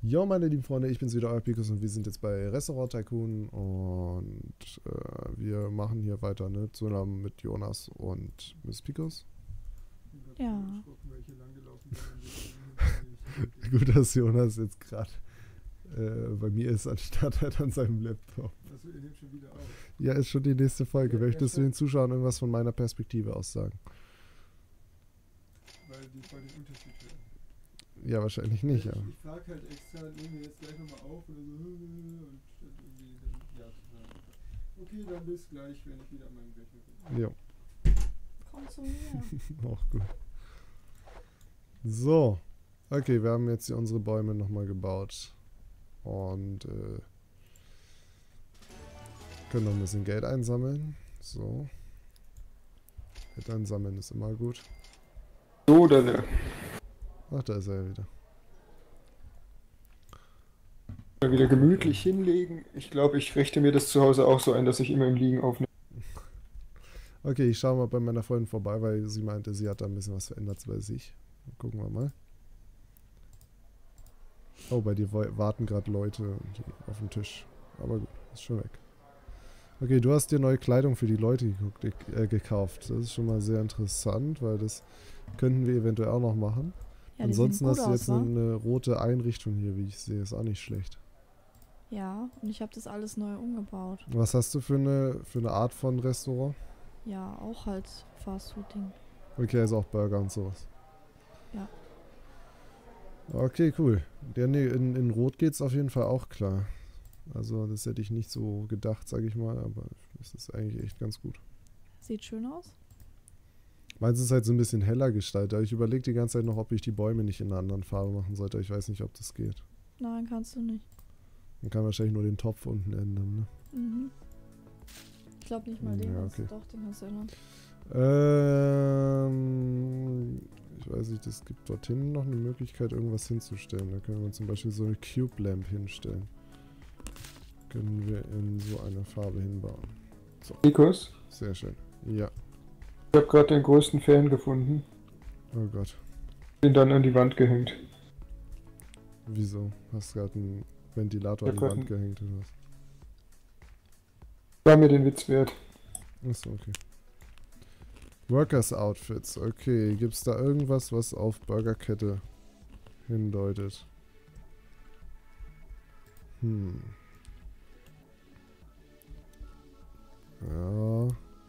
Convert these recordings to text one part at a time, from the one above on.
Jo, meine lieben Freunde, ich bin's wieder, euer Pikus, und wir sind jetzt bei Restaurant Tycoon und wir machen hier weiter, ne, zusammen mit Jonas und Miss Pikus. Ja. Gut, dass Jonas jetzt gerade bei mir ist, anstatt halt an seinem Laptop. Achso, ihr nehmt schon wieder auf. Ja, ist schon die nächste Folge. Ja, Möchtest du schon. den Zuschauern irgendwas von meiner Perspektive aus sagen? Weil die voll den Unterschied hören. Ja, wahrscheinlich nicht, ja. Ich frage halt extra, nehmen wir jetzt gleich nochmal auf oder so. Und statt irgendwie dann ja zu sagen. Okay, dann bis gleich, wenn ich wieder an meinem Rechner bin. Jo, Komm zu mir. auch gut. So, okay, wir haben jetzt hier unsere Bäume nochmal gebaut. Und können noch ein bisschen Geld einsammeln. So. Geld einsammeln ist immer gut. So, dann Ach, da ist er ja wieder. wieder gemütlich hinlegen. Ich glaube, ich richte mir das zu Hause auch so ein, dass ich immer im Liegen aufnehme. Okay, ich schaue mal bei meiner Freundin vorbei, weil sie meinte, sie hat da ein bisschen was verändert bei sich. Gucken wir mal. Oh, bei dir warten gerade Leute auf dem Tisch. Aber gut, ist schon weg. Okay, du hast dir neue Kleidung für die Leute gekauft. Das ist schon mal sehr interessant, weil das könnten wir eventuell auch noch machen. Ja, Ansonsten die sehen hast gut du aus, jetzt wa? eine rote Einrichtung hier, wie ich sehe. Ist auch nicht schlecht. Ja, und ich habe das alles neu umgebaut. Was hast du für eine Art von Restaurant? Ja, auch halt Fastfood-Ding. Okay, also auch Burger und sowas. Ja. Okay, cool. Ja, nee, in Rot geht's auf jeden Fall auch klar. Also das hätte ich nicht so gedacht, sage ich mal, aber es ist eigentlich echt ganz gut. Sieht schön aus. Meins ist halt so ein bisschen heller gestaltet. Aber ich überlege die ganze Zeit noch, ob ich die Bäume nicht in einer anderen Farbe machen sollte. Ich weiß nicht, ob das geht. Nein, kannst du nicht. Man kann wahrscheinlich nur den Topf unten ändern, ne? Mhm. Ich glaube nicht mal den Ja, kannst du. okay. Doch, den kannst du ändern. Ich weiß nicht, es gibt dort hinten noch eine Möglichkeit, irgendwas hinzustellen. Da können wir zum Beispiel so eine Cube Lamp hinstellen. Können wir in so einer Farbe hinbauen. Nikos, Sehr schön. Ja. ich habe gerade den größten Fan gefunden. Oh Gott. Den dann an die Wand gehängt. Wieso? Hast du gerade einen Ventilator an Ich die hab Wand grad gehängt oder was? War mir den Witz wert. Achso, okay. Workers Outfits. Okay, gibt's da irgendwas, was auf Burgerkette hindeutet? Ja.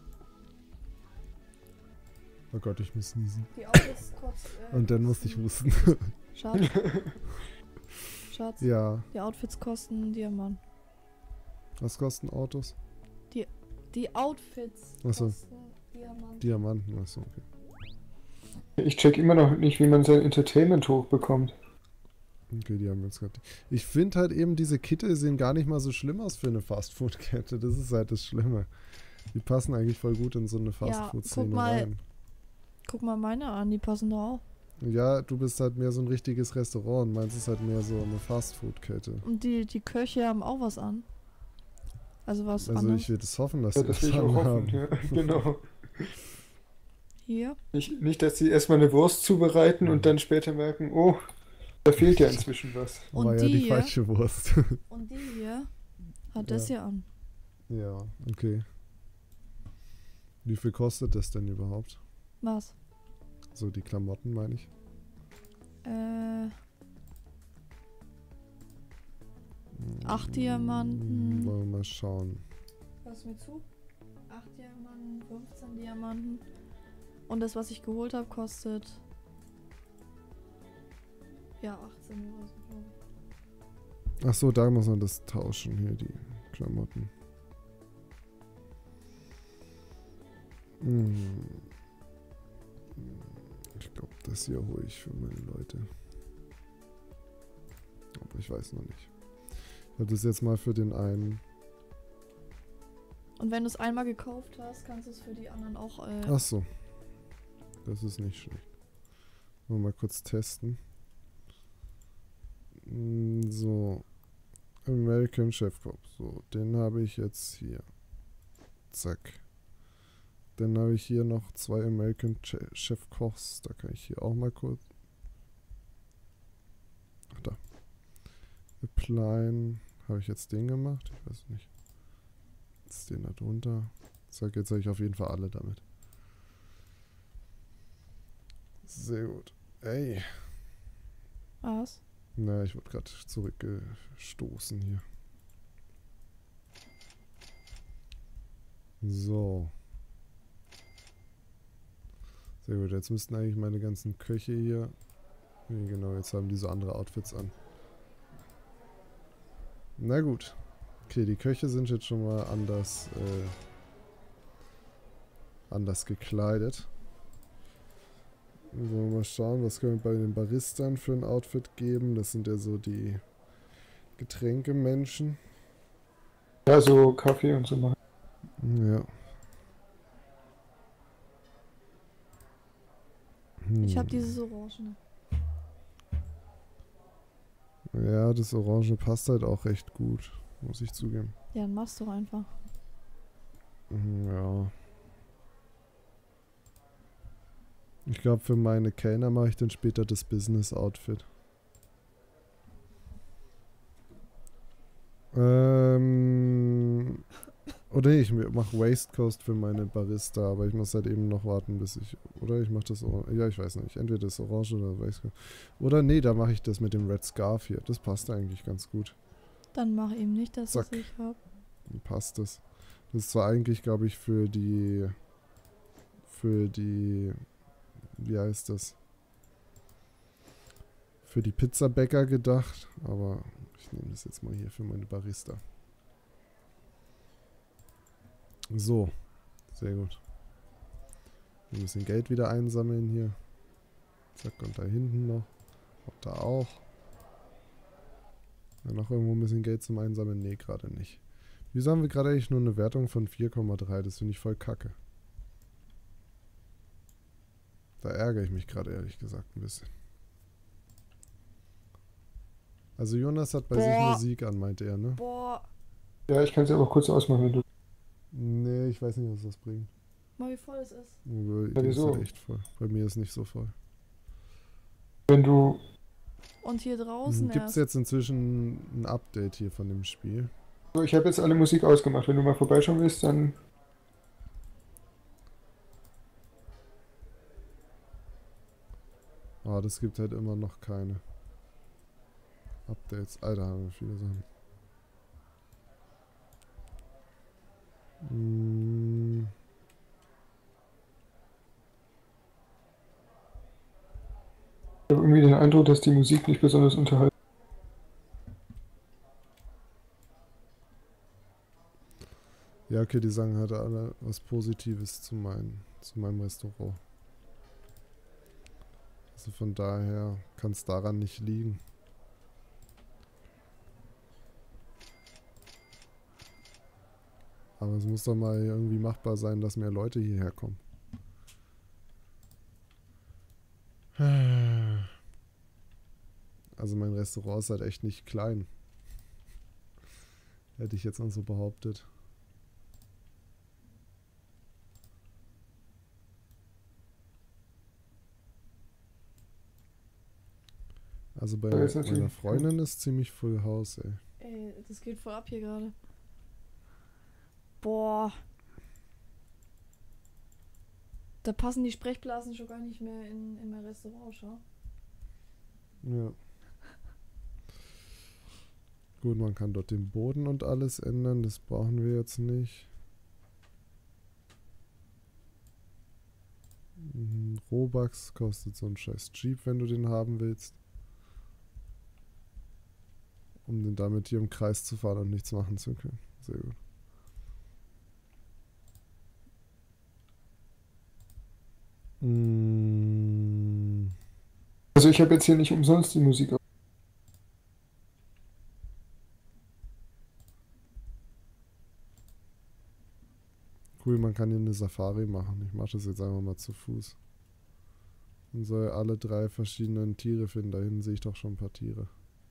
Oh Gott, ich muss niesen. Die Autos Und dann musste ich husten. Schatz. Schatz. Ja. Die Outfits kosten Diamant. Was kosten Autos? Die Outfits Ach so. kosten Diamant. Diamanten. Achso, okay. Ich check immer noch nicht, wie man sein Entertainment hochbekommt. Okay, die haben wir jetzt gerade. Ich finde halt eben, diese Kittel sehen gar nicht mal so schlimm aus für eine Fastfood-Kette. Das ist halt das Schlimme. Die passen eigentlich voll gut in so eine Fastfood-Szene guck mal. rein. Guck mal meine an, die passen doch auch. Ja, du bist halt mehr so ein richtiges Restaurant. Meins ist halt mehr so eine Fastfood-Kette. Und die Köche haben auch was an. Also was Also anderes. ich würde es hoffen, dass Ja, sie das will ich das auch hoffen. haben. Ja, genau. Hier. Nicht, dass sie erstmal eine Wurst zubereiten und dann später merken, oh, da fehlt ja inzwischen was. Und War ja die die hier? falsche Wurst. Und die hier hat das hier an. Ja, okay. Wie viel kostet das denn überhaupt? Was? So die Klamotten, meine ich. 8 Diamanten. Wollen wir mal schauen. Hörst du mir zu? 8 Diamanten, 15 Diamanten. Und das, was ich geholt habe, kostet. Ja, 18 oder so, glaube ich. Ach so, da muss man das tauschen, hier die Klamotten. Ich glaube, das hier hole ich für meine Leute. Aber ich weiß noch nicht. Ich habe das jetzt mal für den einen. Und wenn du es einmal gekauft hast, kannst du es für die anderen auch. Ach so. Das ist nicht schlecht. Mal kurz testen. So. American Chef Koch. So, den habe ich jetzt hier. Zack. Dann habe ich hier noch 2 American Chef Kochs. Da kann ich hier auch mal kurz. Ach da. klein. Habe ich jetzt den gemacht? Ich weiß nicht. Jetzt den da drunter. Sag, jetzt habe ich auf jeden Fall alle damit. Sehr gut. Ey. Was? Na, ich wurde gerade zurückgestoßen hier. So. Sehr gut, jetzt müssten eigentlich meine ganzen Köche hier... Nee, genau, jetzt haben die so andere Outfits an. Na gut. Okay, die Köche sind jetzt schon mal anders gekleidet. Wollen wir mal schauen, was können wir bei den Baristern für ein Outfit geben. Das sind ja so die Getränkemenschen. Ja, so Kaffee und so machen. Ja. Ich habe dieses Orangene. Ja, das Orange passt halt auch recht gut, muss ich zugeben. Ja, dann mach's doch einfach. Ja. Ich glaube, für meine Kellner mache ich dann später das Business-Outfit. Oder nee, ich mache Waistcoast für meine Barista, aber ich muss halt eben noch warten, bis ich... Oder ich mache das... Ja, ich weiß nicht. Entweder das Orange oder Waistcoast. Oder nee, da mache ich das mit dem Red Scarf hier. Das passt eigentlich ganz gut. Dann mach eben nicht das, was Zack. ich hab. Dann passt das. Das ist zwar eigentlich, glaube ich, für die... Wie heißt das? Für die Pizzabäcker gedacht, aber ich nehme das jetzt mal hier für meine Barista. So, sehr gut. Ein bisschen Geld wieder einsammeln hier. Zack, und da hinten noch. Und da auch. Ja, noch irgendwo ein bisschen Geld zum Einsammeln? Nee, gerade nicht. Wieso haben wir gerade eigentlich nur eine Wertung von 4,3? Das finde ich voll kacke. Da ärgere ich mich gerade ehrlich gesagt ein bisschen. Also Jonas hat bei sich Musik an, meinte er, ne? Boah. Ja, ich kann es aber kurz ausmachen, wenn du. Nee, ich weiß nicht, was das bringt. Mal wie voll es ist. Die ist wieso? halt echt voll. Bei mir ist nicht so voll. Wenn du. Und hier draußen Gibt es erst. jetzt inzwischen ein Update hier von dem Spiel? So, ich habe jetzt alle Musik ausgemacht. Wenn du mal vorbeischauen willst, dann. Ah, das gibt halt immer noch keine Updates. Alter, haben wir viele Sachen. Ich habe irgendwie den Eindruck, dass die Musik nicht besonders unterhaltsam. Ja, okay, die sagen halt alle was Positives zu meinem Restaurant. Also von daher kann es daran nicht liegen. Aber es muss doch mal irgendwie machbar sein, dass mehr Leute hierher kommen. Also mein Restaurant ist halt echt nicht klein. Hätte ich jetzt mal so behauptet. Also bei Ja, ist natürlich meiner Freundin ist ziemlich Full House, ey. Ey, das geht voll ab hier gerade. Boah. Da passen die Sprechblasen schon gar nicht mehr in mein Restaurant, schau. Ja. Gut, man kann dort den Boden und alles ändern, das brauchen wir jetzt nicht. Robux kostet so ein scheiß Jeep, wenn du den haben willst. Um den damit hier im Kreis zu fahren und nichts machen zu können. Sehr gut. Also ich habe jetzt hier nicht umsonst die Musik. Cool, man kann hier eine Safari machen. Ich mache das jetzt einfach mal zu Fuß. Man soll alle 3 verschiedenen Tiere finden. Da hinten sehe ich doch schon ein paar Tiere.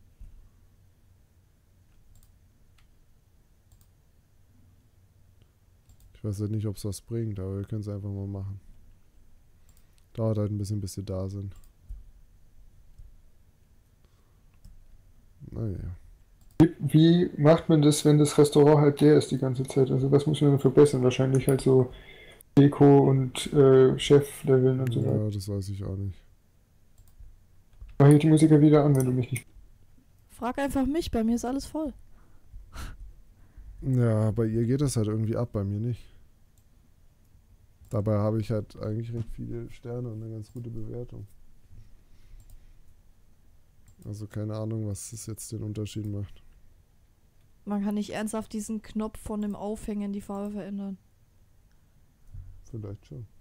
Ich weiß halt nicht, ob es was bringt, aber wir können es einfach mal machen. Dauert halt ein bisschen, bis sie da sind. Naja. Wie macht man das, wenn das Restaurant halt leer ist die ganze Zeit? Also was muss man dann verbessern? Wahrscheinlich halt so Deko und Chef-Leveln und so weiter. Ja, das weiß ich auch nicht. Mach hier die Musiker wieder an, wenn du mich nicht... Frag einfach mich, bei mir ist alles voll. Ja, bei ihr geht das halt irgendwie ab, bei mir nicht. Dabei habe ich halt eigentlich recht viele Sterne und eine ganz gute Bewertung. Also keine Ahnung, was das jetzt den Unterschied macht. Man kann nicht ernsthaft diesen Knopf von dem Aufhängen in die Farbe verändern. Vielleicht schon.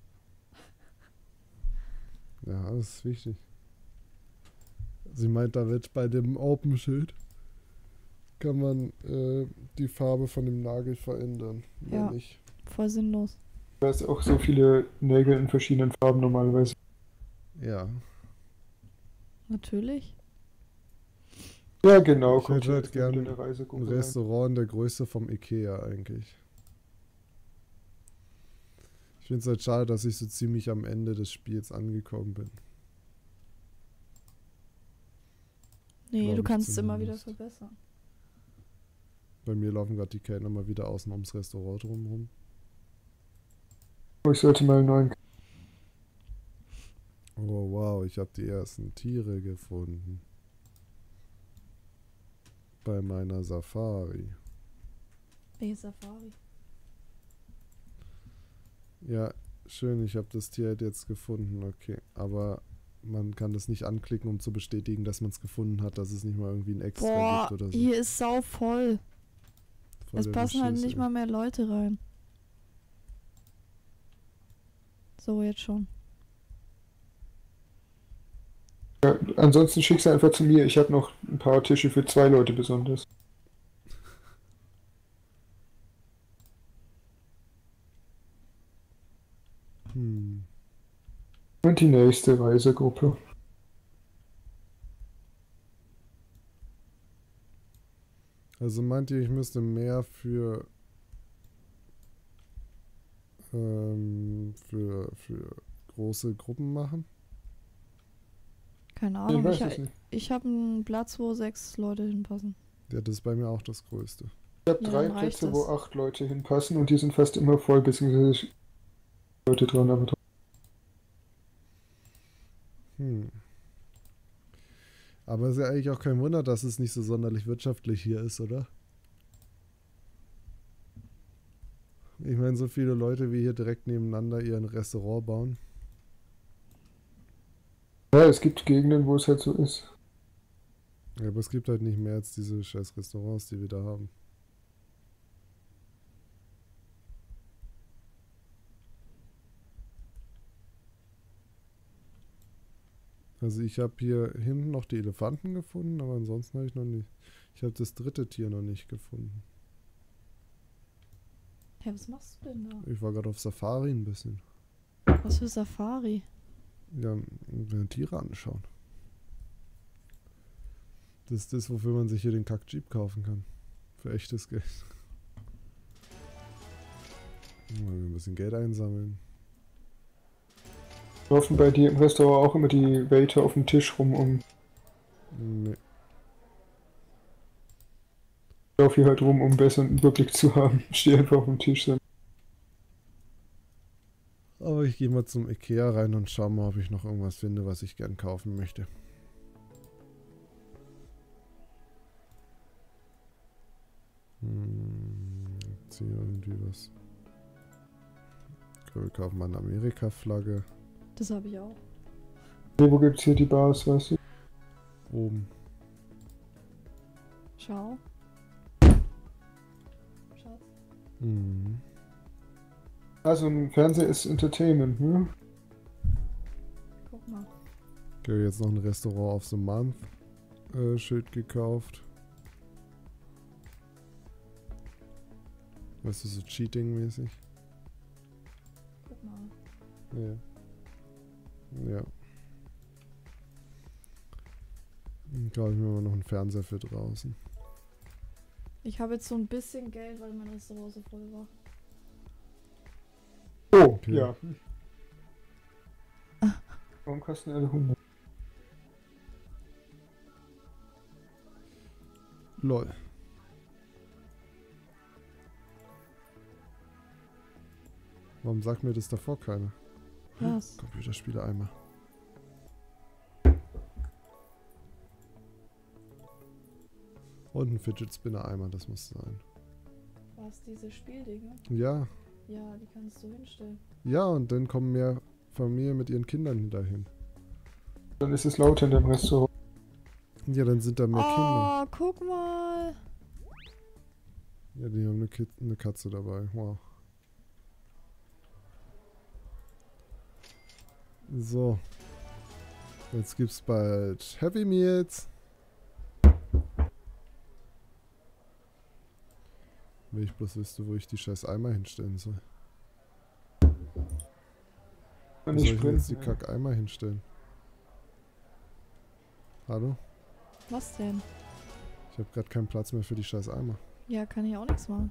Ja, das ist wichtig. Sie meint, da wird bei dem Open-Schild kann man die Farbe von dem Nagel verändern. Mehr Ja. nicht. Voll sinnlos. Da ist auch so viele Nägel in verschiedenen Farben normalerweise. Ja. Natürlich. Ja, genau. Ich hätte hier halt jetzt wieder gern eine ein Reisegruppe rein. Restaurant in der Größe vom Ikea eigentlich. Ich finde es halt schade, dass ich so ziemlich am Ende des Spiels angekommen bin. Nee, Glaub du ich kannst es immer wieder zumindest. verbessern. Bei mir laufen gerade die Kellner mal wieder außen ums Restaurant drumherum. Oh, ich sollte mal einen neuen... Oh wow, ich habe die ersten Tiere gefunden. Bei meiner Safari. Welche Safari? Ja, schön, ich habe das Tier halt jetzt gefunden, okay. Aber man kann das nicht anklicken, um zu bestätigen, dass man es gefunden hat, dass es nicht mal irgendwie ein Extra Boah, gibt oder so. hier ist sau voll. Voll Es der passen halt Beschiss, nicht ey. mal mehr Leute rein. So, jetzt schon. Ja, ansonsten schick's einfach zu mir. Ich habe noch ein paar Tische für 2 Leute besonders. Hm. Und die nächste Reisegruppe. Also meint ihr, ich müsste mehr für große Gruppen machen? Keine Ich Ahnung. weiß es nicht. Ich habe einen Platz, wo 6 Leute hinpassen. Ja, das ist bei mir auch das Größte. Ich habe Ja, 3 dann reicht Plätze, wo das. 8 Leute hinpassen und die sind fast immer voll, beziehungsweise Leute dran, aber Hm. Aber es ist ja eigentlich auch kein Wunder, dass es nicht so sonderlich wirtschaftlich hier ist, oder? Ich meine, so viele Leute wie hier direkt nebeneinander ihr ein Restaurant bauen. ja, es gibt Gegenden, wo es halt so ist. Ja, aber es gibt halt nicht mehr als diese scheiß Restaurants, die wir da haben. Also ich habe hier hinten noch die Elefanten gefunden, aber ansonsten habe ich noch nicht. Ich habe das dritte Tier noch nicht gefunden. Hä, was machst du denn da? Ich war gerade auf Safari ein bisschen. Was für Safari? Ja, Tiere anschauen. Das ist das, wofür man sich hier den Kack-Jeep kaufen kann. Für echtes Geld. Mal ein bisschen Geld einsammeln. Laufen bei dir im Restaurant auch immer die Waiter auf dem Tisch rum und Nee. laufe hier halt rum, um besseren Überblick zu haben. Stehe einfach auf dem Tisch. So. Aber ich gehe mal zum Ikea rein und schau mal, ob ich noch irgendwas finde, was ich gern kaufen möchte. Jetzt hier irgendwie was. Wir kaufen mal eine Amerika-Flagge. Das habe ich auch. Nee, wo gibt's hier die Bars, weißt du? Oben. Schau. Schatz. Mhm. Also ein Fernseher ist Entertainment, ne? Guck mal. Ich habe jetzt noch ein Restaurant of the Month Schild gekauft. Weißt du, so Cheating-mäßig? Guck mal. Ja. Ja. Dann kaufe ich mir mal noch einen Fernseher für draußen. Ich habe jetzt so ein bisschen Geld, weil mein Restaurant so voll war. Oh, Okay. ja. Warum kosten alle 100? Lol. Warum sagt mir das davor keiner? Was? Computerspiele einmal. Und ein Fidget Spinner Eimer, das muss sein. Was, diese Spieldinger? Ja, Ja, die kannst du hinstellen. ja, und dann kommen mehr Familien mit ihren Kindern dahin. Dann ist es lauter in dem Restaurant. Ja, dann sind da mehr Kinder. Oh, guck mal. Ja, die haben eine Katze dabei. Wow. So. Jetzt gibt's bald Happy Meals. Wenn ich bloß wüsste, wo ich die scheiß Eimer hinstellen soll. Wo Und soll ich ich denn jetzt die sprinten. Kack-Eimer hinstellen? Hallo? Was denn? Ich habe gerade keinen Platz mehr für die scheiß Eimer. Ja, kann ich auch nichts machen.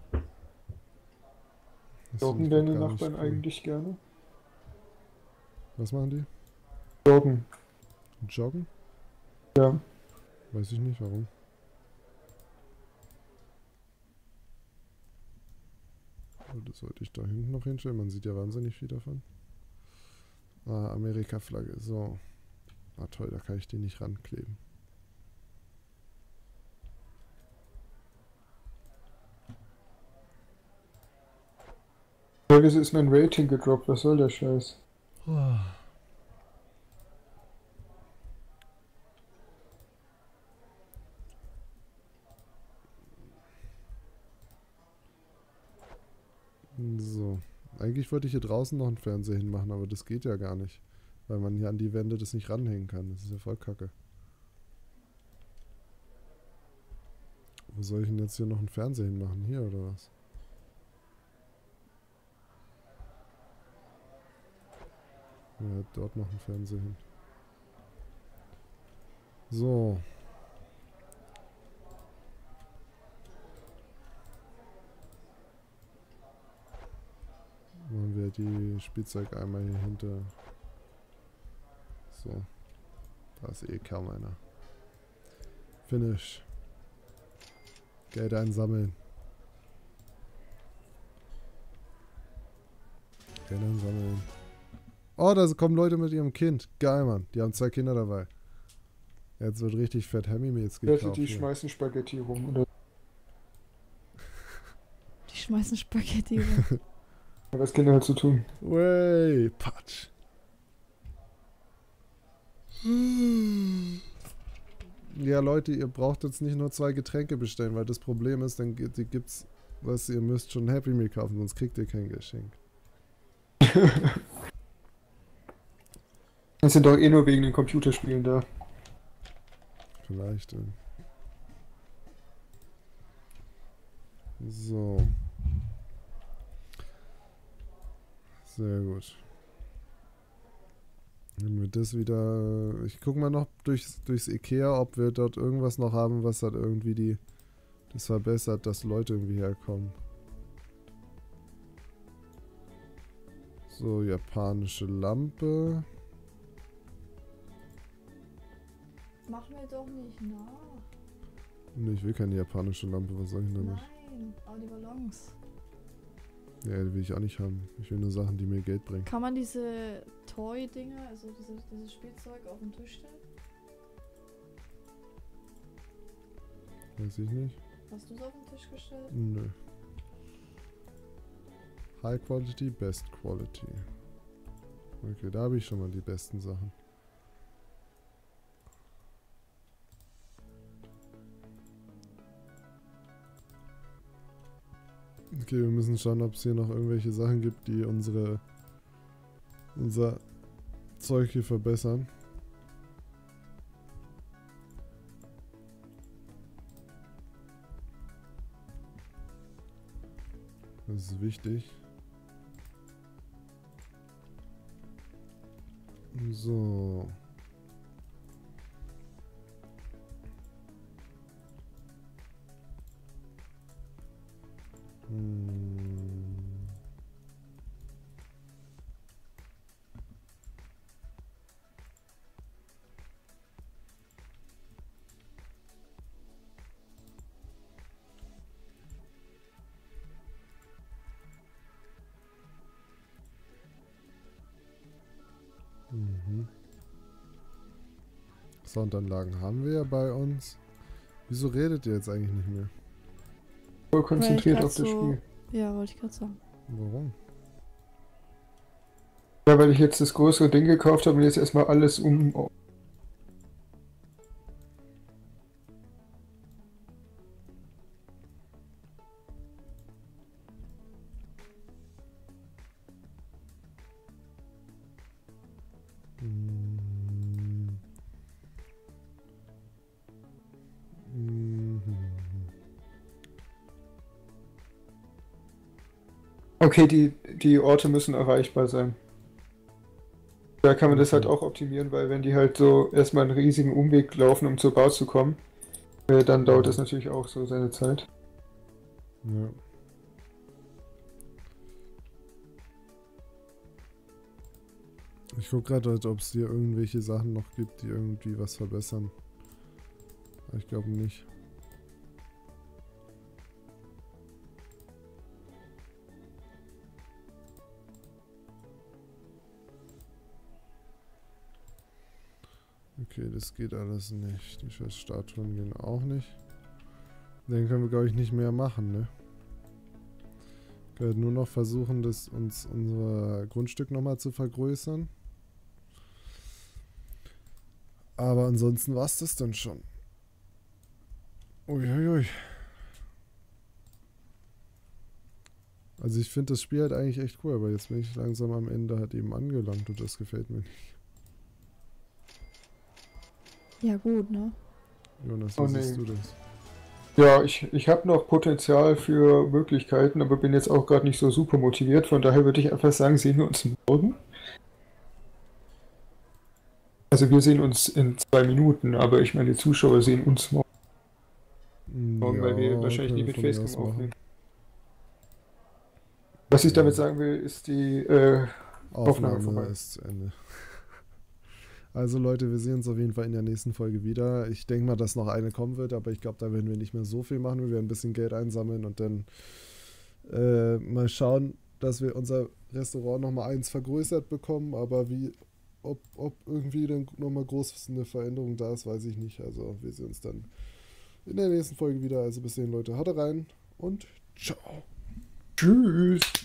Das Joggen finde ich deine gar nicht Nachbarn cool. eigentlich gerne? Was machen die? Joggen. Joggen? Ja. Weiß ich nicht, warum. Oh, das sollte ich da hinten noch hinstellen. Man sieht ja wahnsinnig viel davon. Ah, Amerika-Flagge. So. Ah, toll, da kann ich die nicht rankleben. Wieso ist mein Rating gedroppt? Was soll der Scheiß? So. Eigentlich wollte ich hier draußen noch einen Fernseher hinmachen, aber das geht ja gar nicht. Weil man hier an die Wände das nicht ranhängen kann. Das ist ja voll kacke. Wo soll ich denn jetzt hier noch einen Fernseher hinmachen? Hier oder was? Ja, dort noch einen Fernseher hin. So. Machen wir die Spielzeugeimer hier hinter. So. Da ist eh kaum einer. Finish. Geld einsammeln. Geld einsammeln. Oh, da kommen Leute mit ihrem Kind. Geil, Mann. Die haben 2 Kinder dabei. Jetzt wird richtig fett Happy Meals Leute, gekauft. die hier. schmeißen Spaghetti rum. Oder Die schmeißen Spaghetti rum. was Kinder halt zu tun. Way, Patsch. Ja, Leute, ihr braucht jetzt nicht nur 2 Getränke bestellen, weil das Problem ist, dann gibt's, was ihr müsst schon ein Happy Meal kaufen, sonst kriegt ihr kein Geschenk. Das sind doch eh nur wegen den Computerspielen da. Vielleicht. So. Sehr gut. Nehmen wir das wieder. Ich guck mal noch durchs Ikea, ob wir dort irgendwas noch haben, was halt irgendwie das verbessert, dass Leute irgendwie herkommen. So, japanische Lampe. Mach mir doch nicht nach. Nee, ich will keine japanische Lampe, was soll ich denn damit? Nein, aber die Ballons. Ja, die will ich auch nicht haben. Ich will nur Sachen, die mir Geld bringen. Kann man diese Toy-Dinger, also dieses Spielzeug auf den Tisch stellen? Weiß ich nicht. Hast du es auf den Tisch gestellt? Nö. High Quality, Best Quality. Okay, da habe ich schon mal die besten Sachen. Okay, wir müssen schauen, ob es hier noch irgendwelche Sachen gibt, die unser Zeug hier verbessern. Das ist wichtig. So. Soundanlagen haben wir ja bei uns. Wieso redet ihr jetzt eigentlich nicht mehr? Voll konzentriert grad auf das so- Spiel. Ja, wollte ich gerade sagen. Warum? Ja, weil ich jetzt das größere Ding gekauft habe und jetzt erstmal alles um. Mm. Mhm. Okay, die Orte müssen erreichbar sein. Da kann man das halt Okay. auch optimieren, weil wenn die halt so erstmal einen riesigen Umweg laufen, um zur Bar zu kommen, dann dauert das natürlich auch so seine Zeit. Ja. Ich gucke gerade, ob es hier irgendwelche Sachen noch gibt, die irgendwie was verbessern. Aber ich glaube nicht. Okay, das geht alles nicht. Die scheiß Statuen gehen auch nicht. Den können wir, glaube ich, nicht mehr machen, ne? Wir können nur noch versuchen, unser Grundstück nochmal zu vergrößern. Aber ansonsten war es das dann schon. Uiuiui. Also ich finde das Spiel halt eigentlich echt cool, aber jetzt bin ich langsam am Ende halt eben angelangt und das gefällt mir nicht. Ja, gut, ne? Jonas, Oh wie nee. siehst du das? Ja, ich habe noch Potenzial für Möglichkeiten, aber bin jetzt auch gerade nicht so super motiviert. Von daher würde ich einfach sagen, sehen wir uns morgen. Also wir sehen uns in 2 Minuten, aber ich meine, die Zuschauer sehen uns morgen, weil wir wahrscheinlich können nicht wir mit von mir aus Facecam machen. aufnehmen. Was ich Ja. damit sagen will, ist die Aufnahme vorbei. Ist zu Ende. Also Leute, wir sehen uns auf jeden Fall in der nächsten Folge wieder. Ich denke mal, dass noch eine kommen wird, aber ich glaube, da werden wir nicht mehr so viel machen. Wir werden ein bisschen Geld einsammeln und dann mal schauen, dass wir unser Restaurant nochmal eins vergrößert bekommen. Aber ob irgendwie dann nochmal groß eine Veränderung da ist, weiß ich nicht. Also wir sehen uns dann in der nächsten Folge wieder. Also bis dahin, Leute, haut rein und ciao. Tschüss.